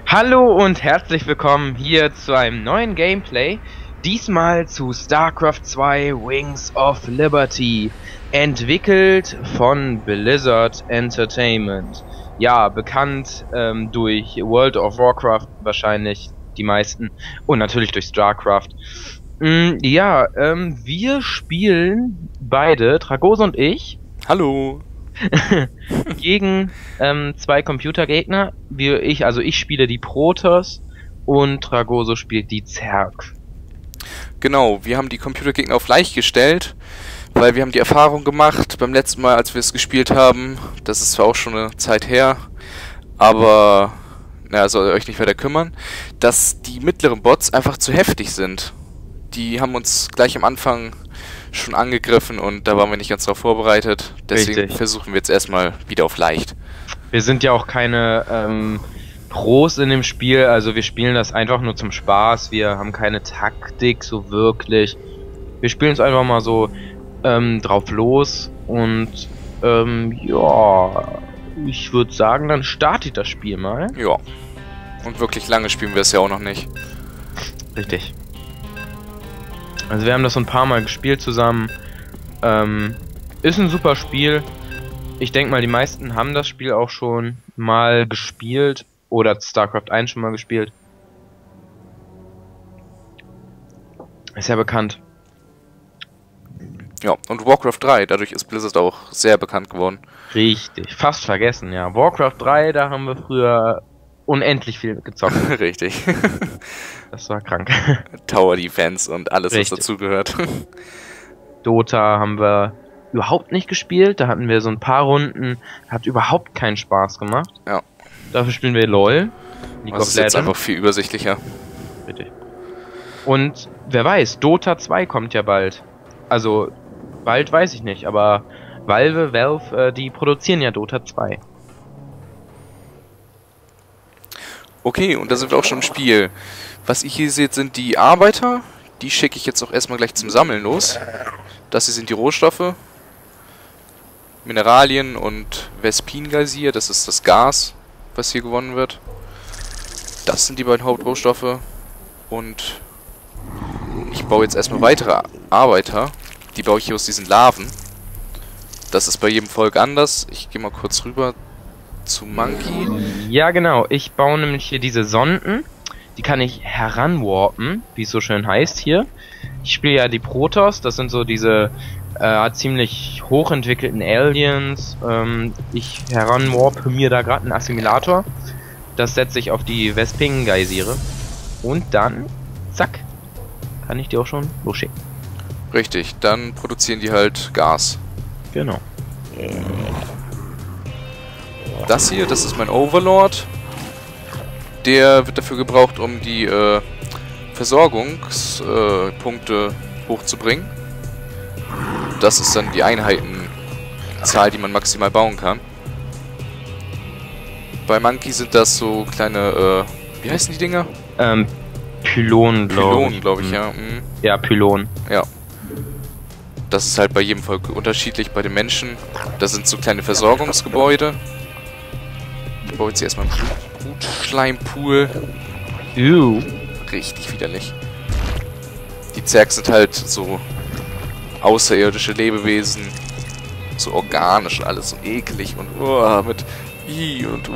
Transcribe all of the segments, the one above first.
Hallo und herzlich willkommen hier zu einem neuen Gameplay. Diesmal zu StarCraft 2 Wings of Liberty, entwickelt von Blizzard Entertainment. Ja, bekannt durch World of Warcraft wahrscheinlich die meisten und natürlich durch StarCraft. Wir spielen beide, Tragoso und ich, Hallo. gegen zwei Computergegner. Ich spiele die Protoss und Tragoso spielt die Zerg. Genau, wir haben die Computergegner auf leicht gestellt, weil wir haben die Erfahrung gemacht beim letzten Mal, als wir es gespielt haben. Das ist zwar auch schon eine Zeit her, aber naja, soll euch nicht weiter kümmern, dass die mittleren Bots einfach zu heftig sind. Die haben uns gleich am Anfang schon angegriffen und da waren wir nicht ganz darauf vorbereitet. Deswegen Richtig. versuchen wir jetzt erstmal wieder auf leicht. Wir sind ja auch keine Pros in dem Spiel, also wir spielen das einfach nur zum Spaß. Wir haben keine Taktik so wirklich. Wir spielen es einfach mal so drauf los und ich würde sagen, dann startet das Spiel mal. Ja. Und wirklich lange spielen wir es ja auch noch nicht. Richtig. Also wir haben das so ein paar Mal gespielt zusammen. Ist ein super Spiel. Ich denke mal, die meisten haben das Spiel auch schon mal gespielt oder StarCraft 1 schon mal gespielt. Ist ja bekannt. Ja, und Warcraft 3, dadurch ist Blizzard auch sehr bekannt geworden. Richtig, fast vergessen, ja. Warcraft 3, da haben wir früher unendlich viel gezockt. Richtig. Das war krank. Tower Defense und alles, Richtig. was dazugehört. Dota haben wir überhaupt nicht gespielt. Da hatten wir so ein paar Runden, hat überhaupt keinen Spaß gemacht. Ja. Dafür spielen wir LOL. Das ist jetzt einfach viel übersichtlicher. Richtig. Und wer weiß, Dota 2 kommt ja bald. Also, bald weiß ich nicht, aber Valve, die produzieren ja Dota 2. Okay, und da sind wir auch schon im Spiel. Was ihr hier seht, sind die Arbeiter. Die schicke ich jetzt auch erstmal gleich zum Sammeln los. Das hier sind die Rohstoffe. Mineralien und Vespin-Gazier, das ist das Gas, was hier gewonnen wird. Das sind die beiden Hauptrohstoffe. Und ich baue jetzt erstmal weitere Arbeiter. Die baue ich hier aus diesen Larven. Das ist bei jedem Volk anders. Ich gehe mal kurz rüber zu Monkey. Ja, genau. Ich baue nämlich hier diese Sonden. Die kann ich heranwarpen, wie es so schön heißt hier. Ich spiele ja die Protoss. Das sind so diese ziemlich hochentwickelten Aliens. Ich heranwarpe mir da gerade einen Assimilator. Das setze ich auf die Vespin-Geysire. Und dann, zack, kann ich die auch schon losschicken. Richtig, dann produzieren die halt Gas. Genau. Das hier, das ist mein Overlord. Der wird dafür gebraucht, um die Versorgungspunkte hochzubringen. Das ist dann die Einheitenzahl, die man maximal bauen kann. Bei Monkey sind das so kleine, wie heißen die Dinger? Pylonen, Pylonen, ich, ja. Mhm. Ja, Pylonen. Ja. Das ist halt bei jedem Volk unterschiedlich. Bei den Menschen, das sind so kleine Versorgungsgebäude. Ich baue jetzt hier erstmal einen Brutschleimpool. Richtig widerlich. Die Zerg sind halt so außerirdische Lebewesen. So organisch alles, so eklig und mit I und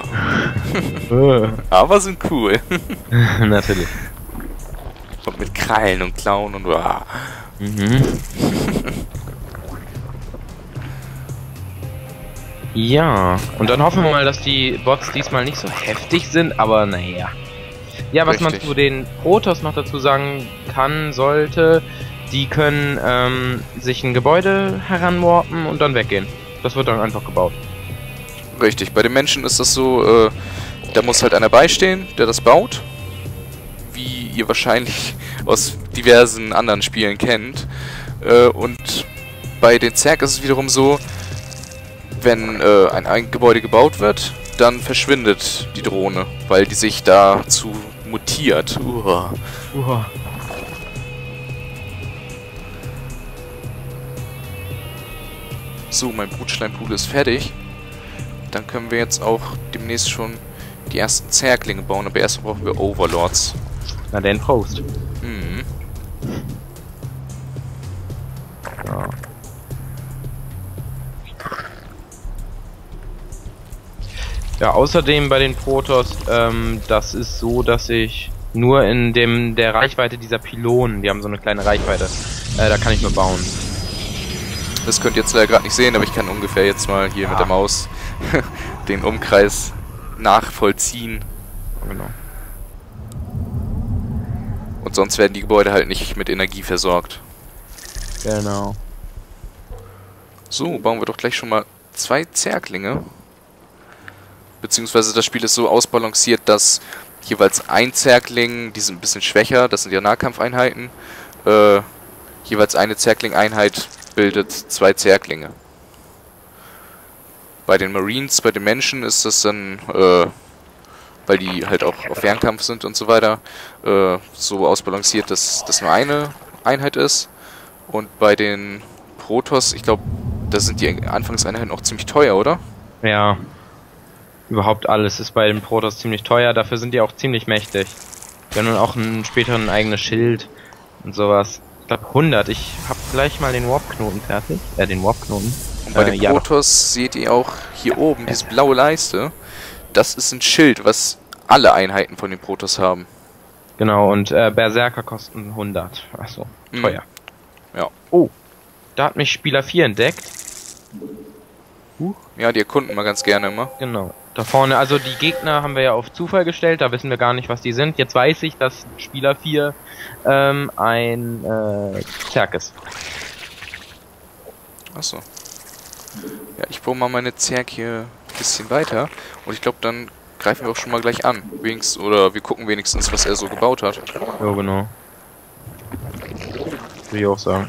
aber sind cool. Natürlich. Und mit Krallen und Klauen und Mhm. Ja, und dann hoffen wir mal, dass die Bots diesmal nicht so heftig sind, aber naja. Ja, was man Richtig. zu den Protoss noch dazu sagen kann, sollte, die können sich ein Gebäude heranwarpen und dann weggehen. Das wird dann einfach gebaut. Richtig, bei den Menschen ist das so, da muss halt einer beistehen, der das baut. Wie ihr wahrscheinlich aus diversen anderen Spielen kennt. Und bei den Zerg ist es wiederum so, wenn ein Gebäude gebaut wird, dann verschwindet die Drohne, weil die sich dazu mutiert. So, mein Brutschleimpool ist fertig. Dann können wir jetzt auch demnächst schon die ersten Zerglinge bauen, aber erst brauchen wir Overlords. Na denn, Prost. Mhm. Ja. Ja, außerdem bei den Protoss, das ist so, dass ich nur in der Reichweite dieser Pylonen, die haben so eine kleine Reichweite, da kann ich nur bauen. Das könnt ihr jetzt leider gerade nicht sehen, aber ich kann ungefähr jetzt mal hier mit der Maus den Umkreis nachvollziehen. Genau. Und sonst werden die Gebäude halt nicht mit Energie versorgt. Genau. So, bauen wir doch gleich schon mal 2 Zerglinge. Beziehungsweise das Spiel ist so ausbalanciert, dass jeweils ein Zergling, die sind ein bisschen schwächer, das sind ja Nahkampfeinheiten, jeweils eine Zergling-Einheit bildet 2 Zerglinge. Bei den Marines, bei den Menschen ist das dann, weil die halt auch auf Fernkampf sind und so weiter, so ausbalanciert, dass das nur eine Einheit ist. Und bei den Protoss, ich glaube, da sind die Anfangseinheiten auch ziemlich teuer, oder? Ja. Überhaupt alles ist bei den Protoss ziemlich teuer, dafür sind die auch ziemlich mächtig. Die haben dann auch später ein eigenes Schild und sowas. Ich glaube 100, ich hab gleich mal den Warp-Knoten fertig. Den Warp-Knoten. Und bei den Protoss seht ihr auch hier oben, diese blaue Leiste. Das ist ein Schild, was alle Einheiten von den Protoss haben. Genau, und Berserker kosten 100. Achso, teuer. Ja. Oh, da hat mich Spieler 4 entdeckt. Ja, die erkunden wir ganz gerne immer. Genau. Da vorne, also die Gegner haben wir ja auf Zufall gestellt, da wissen wir gar nicht, was die sind. Jetzt weiß ich, dass Spieler 4 ein Zerg ist. Achso. Ja, ich baue mal meine Zerg hier ein bisschen weiter. Und ich glaube, dann greifen wir auch schon mal gleich an. Wenigstens, oder wir gucken wenigstens, was er so gebaut hat. Ja, genau. Will ich auch sagen.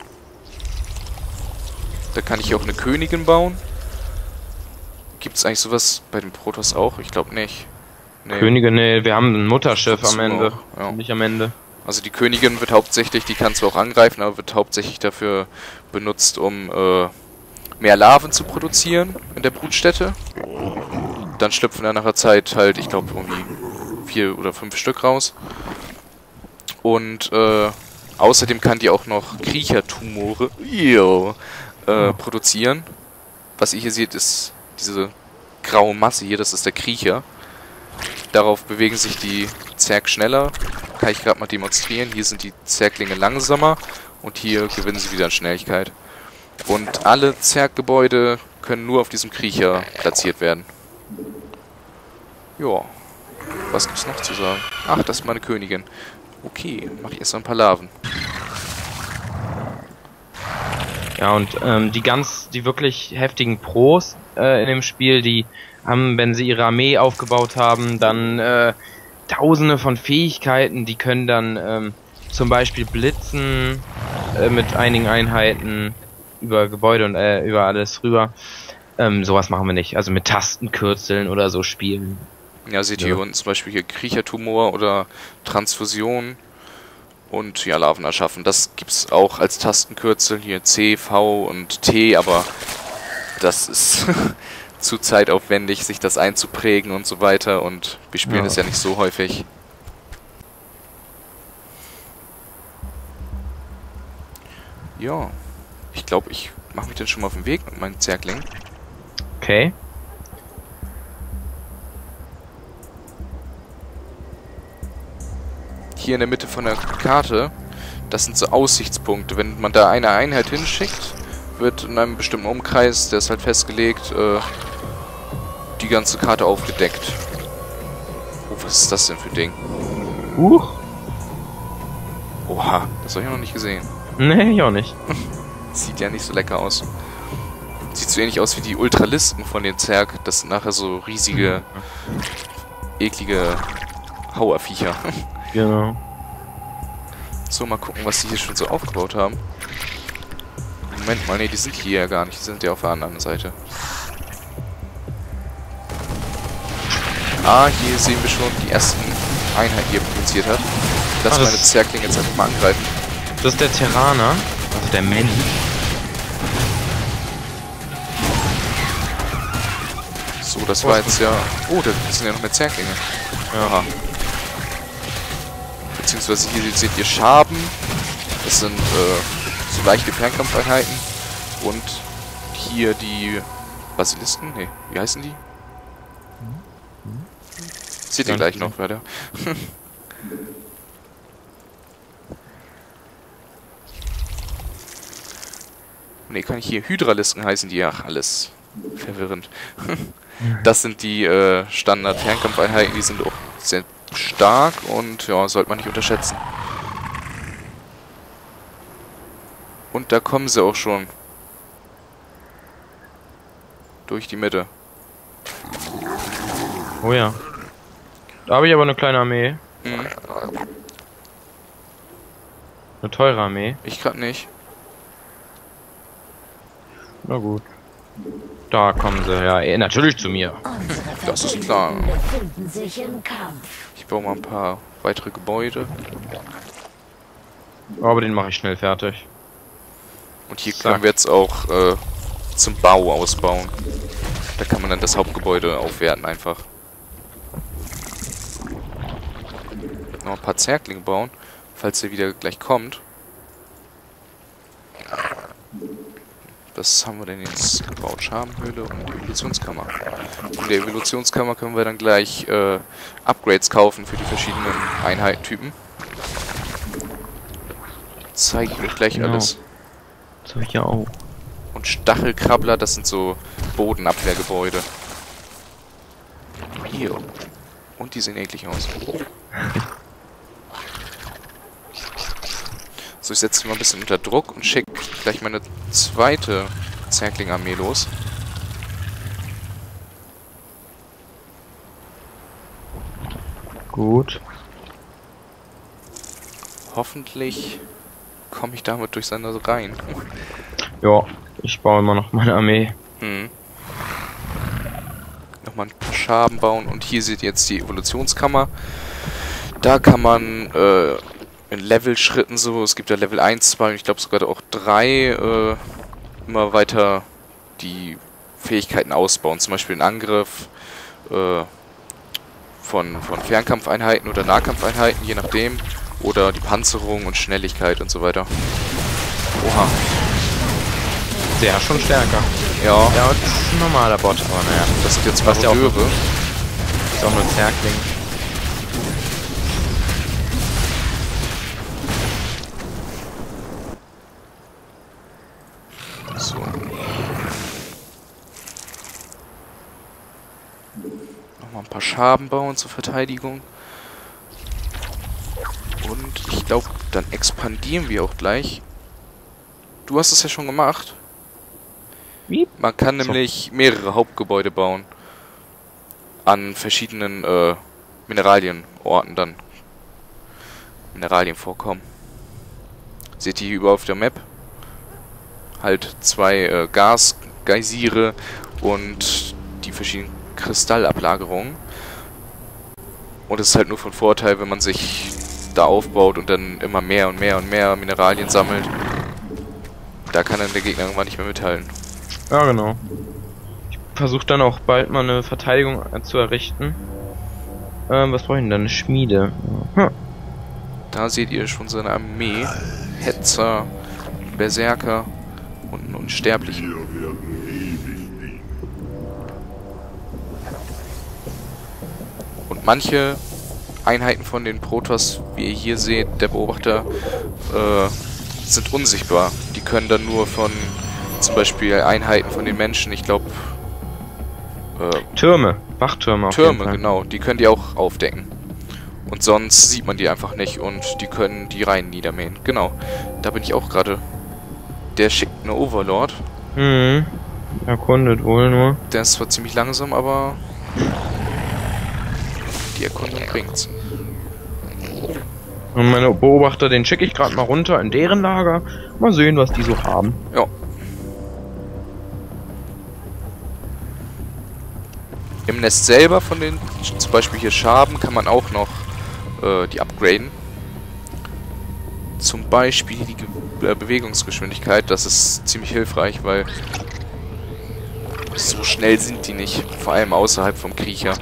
Da kann ich hier auch eine Königin bauen. Gibt es eigentlich sowas bei den Protoss auch? Ich glaube nicht. Nee. Königin, nee, wir haben ein Mutterschiff am Ende. Auch, ja. Nicht am Ende. Also die Königin wird hauptsächlich, die kann zwar auch angreifen, aber wird hauptsächlich dafür benutzt, um mehr Larven zu produzieren in der Brutstätte. Dann schlüpfen dann nach einer Zeit halt, ich glaube, irgendwie 4 oder 5 Stück raus. Und außerdem kann die auch noch Kriechertumore produzieren. Was ihr hier seht, ist diese graue Masse hier, das ist der Kriecher. Darauf bewegen sich die Zerg schneller. Kann ich gerade mal demonstrieren. Hier sind die Zerglinge langsamer und hier gewinnen sie wieder an Schnelligkeit. Und alle Zerggebäude können nur auf diesem Kriecher platziert werden. Ja. Was gibt's noch zu sagen? Ach, das ist meine Königin. Okay, mache ich erst mal ein paar Larven. Ja, und die wirklich heftigen Pros in dem Spiel, die haben, wenn sie ihre Armee aufgebaut haben, dann tausende von Fähigkeiten, die können dann zum Beispiel blitzen mit einigen Einheiten über Gebäude und über alles rüber. Sowas machen wir nicht. Also mit Tastenkürzeln oder so spielen. Ja, seht ihr hier unten zum Beispiel hier Kriechertumor oder Transfusion und ja, Larven erschaffen. Das gibt's auch als Tastenkürzel, hier C, V und T, aber das ist zu zeitaufwendig, sich das einzuprägen und so weiter, und wir spielen es ja nicht so häufig. Ja, ich glaube, ich mache mich dann schon mal auf den Weg mit meinem Zergling. Okay. Hier in der Mitte von der Karte, das sind so Aussichtspunkte. Wenn man da eine Einheit hinschickt, wird in einem bestimmten Umkreis, der ist halt festgelegt, die ganze Karte aufgedeckt. Oh, was ist das denn für ein Ding? Oha, das habe ich noch nicht gesehen. Nee, ich auch nicht. Sieht ja nicht so lecker aus. Sieht so ähnlich aus wie die Ultralisten von den Zerg. Das sind nachher so riesige, eklige Hauerviecher. Genau. So, mal gucken, was sie hier schon so aufgebaut haben. Moment mal, ne, die sind hier ja gar nicht. Die sind ja auf der anderen Seite. Ah, hier sehen wir schon die ersten Einheiten, die er produziert hat. Lass meine Zerglinge jetzt einfach mal angreifen. Das ist der Terraner, also der Mensch. So, das war jetzt ja... Oh, da sind ja noch mehr Zerklinge. Aha. Beziehungsweise hier seht ihr Schaben. Das sind so leichte Fernkampfeinheiten. Und hier die Basilisken? Ne, wie heißen die? Seht ihr gleich noch, weiter. Ne, kann ich hier... Hydralisken heißen die. Ach, alles verwirrend. Das sind die Standard-Fernkampfeinheiten. Die sind auch sehr stark und ja, sollte man nicht unterschätzen. Und da kommen sie auch schon. Durch die Mitte. Oh ja. Da habe ich aber eine kleine Armee. Mhm. Eine teure Armee. Ich gerade nicht. Na gut. Da kommen sie, ja, natürlich zu mir. Das ist klar. Befinden sich im Kampf. Ich baue mal ein paar weitere Gebäude. Aber den mache ich schnell fertig. Und hier können wir jetzt auch zum Bau ausbauen. Da kann man dann das Hauptgebäude aufwerten einfach. Noch ein paar Zerklinge bauen, falls er wieder gleich kommt. Was haben wir denn jetzt gebaut? Schabenhöhle und Evolutionskammer. In der Evolutionskammer können wir dann gleich Upgrades kaufen für die verschiedenen Einheitentypen. Zeige ich euch gleich alles. Das habe ich ja auch. Und Stachelkrabbler, das sind so Bodenabwehrgebäude. Hier. Und die sehen eklig aus. So, ich setze die mal ein bisschen unter Druck und schicke gleich meine zweite Zerkling-Armee los. Gut. Hoffentlich komme ich damit durch seine Reihen. Ja, ich baue immer noch meine Armee. Mhm. Nochmal ein paar Schaben bauen. Und hier seht ihr jetzt die Evolutionskammer. Da kann man in Level-Schritten so, es gibt ja Level 1, 2 und ich glaube sogar auch 3, immer weiter die Fähigkeiten ausbauen. Zum Beispiel den Angriff von Fernkampfeinheiten oder Nahkampfeinheiten, je nachdem. Oder die Panzerung und Schnelligkeit und so weiter. Oha. Der ist schon stärker. Ja. Ja, das ist ein normaler Bot, aber naja. Das sind jetzt Was ja auch Marodöre. Ist auch nur Zerkling. So. Nochmal ein paar Schaben bauen zur Verteidigung. Und ich glaube, dann expandieren wir auch gleich. Du hast es ja schon gemacht. Wie? Man kann nämlich mehrere Hauptgebäude bauen. An verschiedenen Mineralienorten dann. Mineralien vorkommen. Seht ihr hier über auf der Map? Halt 2 Gasgeysire und die verschiedenen Kristallablagerungen. Und es ist halt nur von Vorteil, wenn man sich da aufbaut und dann immer mehr und mehr und mehr Mineralien sammelt. Da kann dann der Gegner irgendwann nicht mehr mithalten. Ja, genau. Ich versuche dann auch bald mal eine Verteidigung zu errichten. Was brauche ich denn da? Eine Schmiede. Hm. Da seht ihr schon seine Armee. Hetzer, Berserker und einen Unsterblichen. Und manche Einheiten von den Protoss, wie ihr hier seht, der Beobachter, sind unsichtbar. Die können dann nur von zum Beispiel Einheiten von den Menschen, ich glaube... Türme, Wachtürme auf jeden Türme, Fall. genau. Die können die auch aufdecken. Und sonst sieht man die einfach nicht und die können die Reihen niedermähen. Genau. Da bin ich auch gerade. Der schickt eine Overlord. Mhm. Erkundet wohl nur. Der ist zwar ziemlich langsam, aber die Erkundung bringt's. Und meine Beobachter, den schicke ich gerade mal runter in deren Lager. Mal sehen, was die so haben. Ja. Im Nest selber von den, zum Beispiel hier Schaben, kann man auch noch die upgraden. Zum Beispiel die Bewegungsgeschwindigkeit, das ist ziemlich hilfreich, weil So schnell sind die nicht. Vor allem außerhalb vom Kriecher.